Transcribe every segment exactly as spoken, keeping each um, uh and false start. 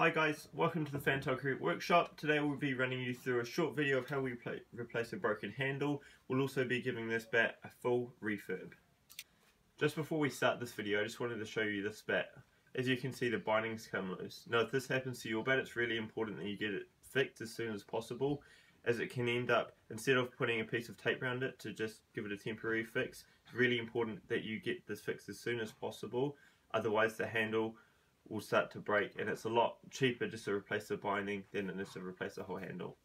Hi guys, welcome to the Fantail Crew Workshop. Today we'll be running you through a short video of how we play, replace a broken handle. We'll also be giving this bat a full refurb. Just before we start this video, I just wanted to show you this bat. As you can see, the bindings come loose. Now if this happens to your bat, it's really important that you get it fixed as soon as possible, as it can end up, instead of putting a piece of tape around it to just give it a temporary fix, it's really important that you get this fixed as soon as possible, otherwise the handle will start to break, and it's a lot cheaper just to replace the binding than it is to replace the whole handle.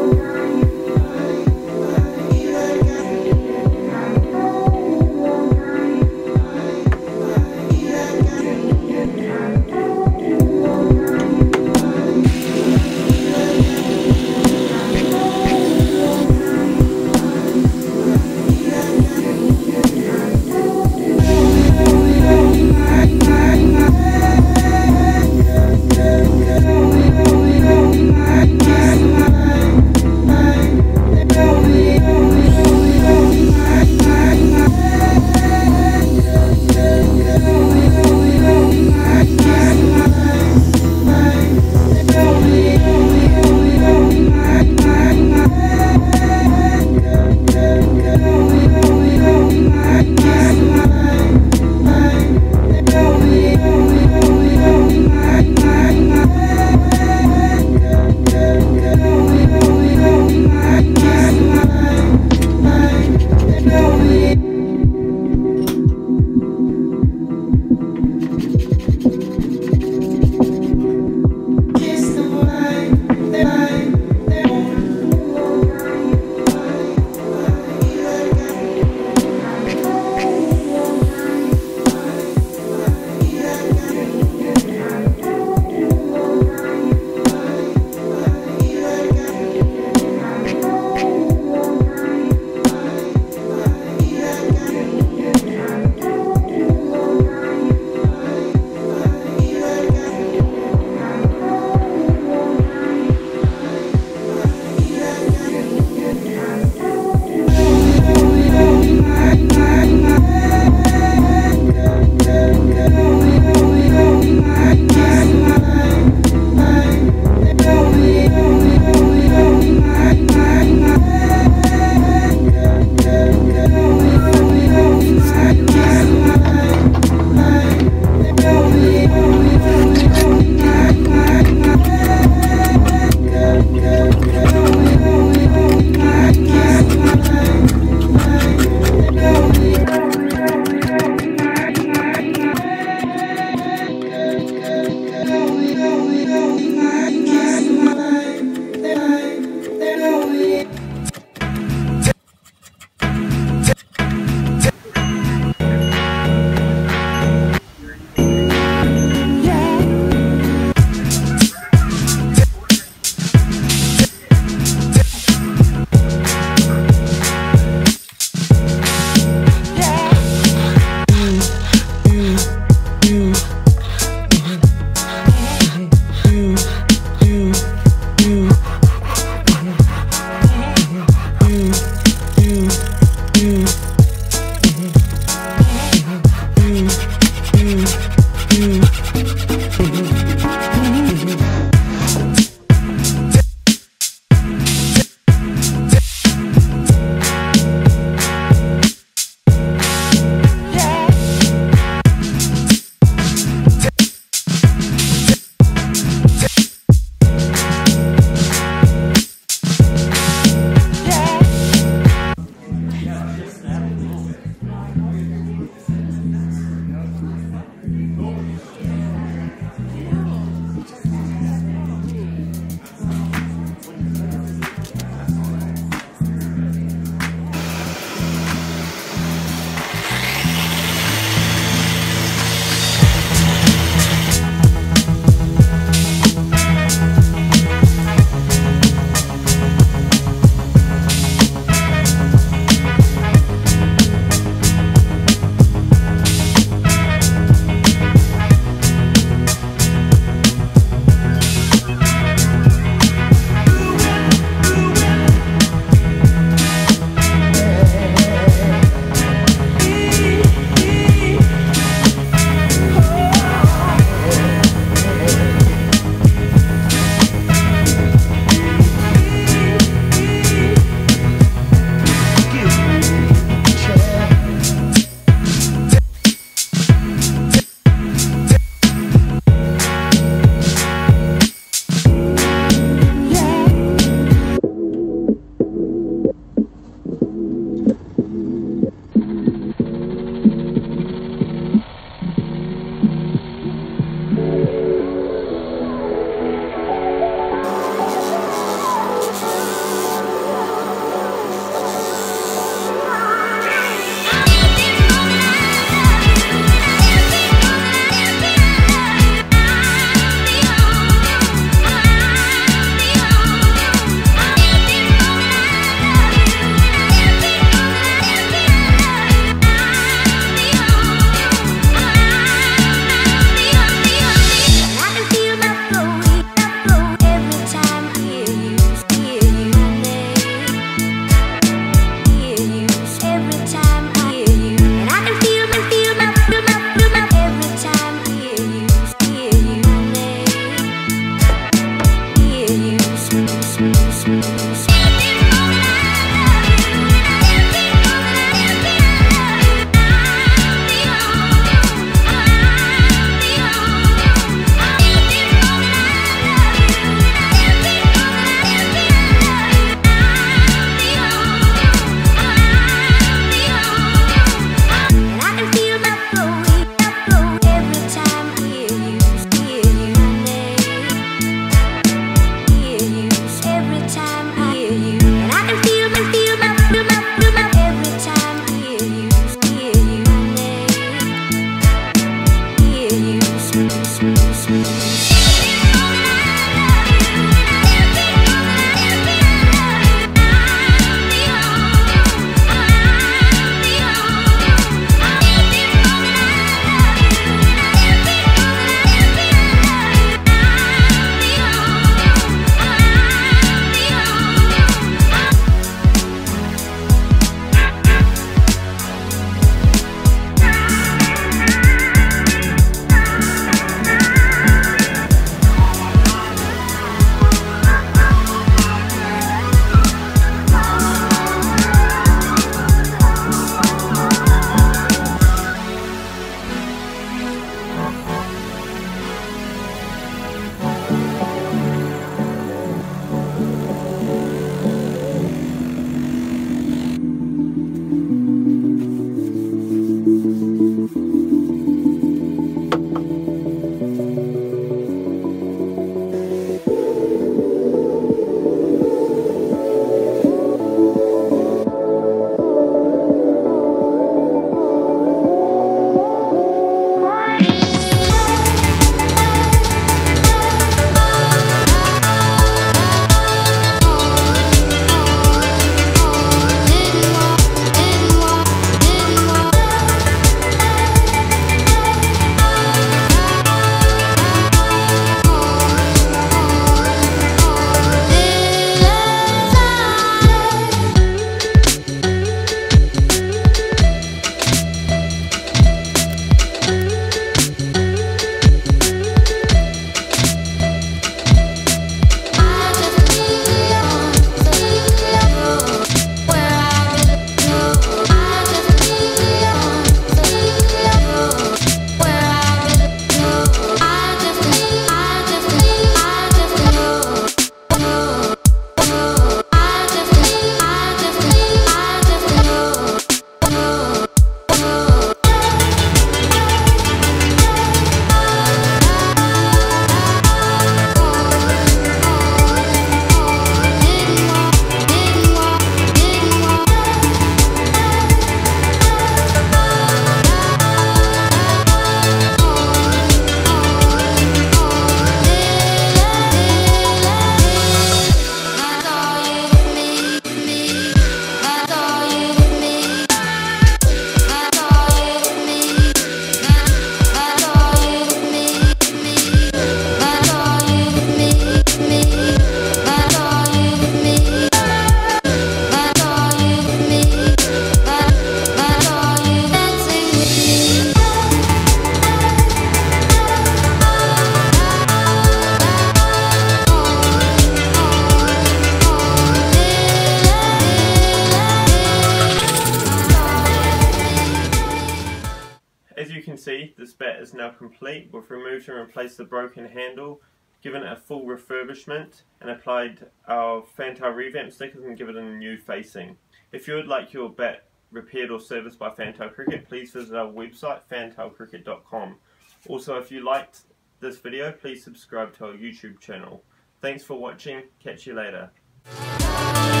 see, this bat is now complete. We've removed and replaced the broken handle, given it a full refurbishment, and applied our Fantail revamp stickers and given it a new facing. If you would like your bat repaired or serviced by Fantail Cricket, please visit our website fantail cricket dot com. Also, if you liked this video, please subscribe to our YouTube channel. Thanks for watching, catch you later.